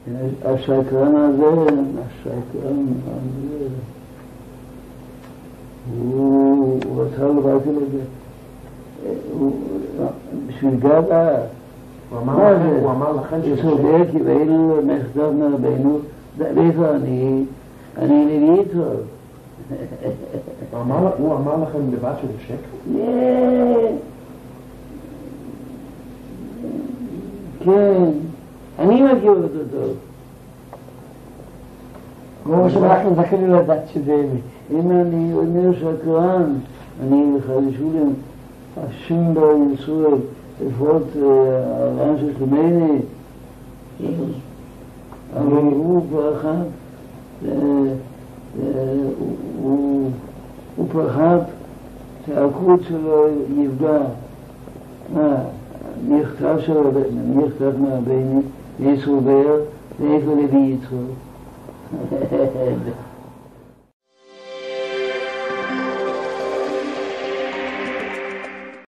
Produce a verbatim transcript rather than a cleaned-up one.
השקרן הזה, השקרן הזה, הוא רצה לבטל את זה, בשביל גבה. הוא אמר לכם שצודק, ואילו נכתב מרבנו, ואיפה אני, אני נביא איתו. הוא אמר לכם לבד של שקר? כן, אני מכיר אותו טוב. כמו שאנחנו זכינו לדעת שזה אמת. אם אני אומר שקרן, אני חדשו להם, השם בר ישראל, לפחות הרעיון של שלומני, אבל הוא פחד, הוא פחד שהעקרות שלו יפגע. נכתב שלו, נכתב מהבני, ויסובר, ואיפה לביא יצחו.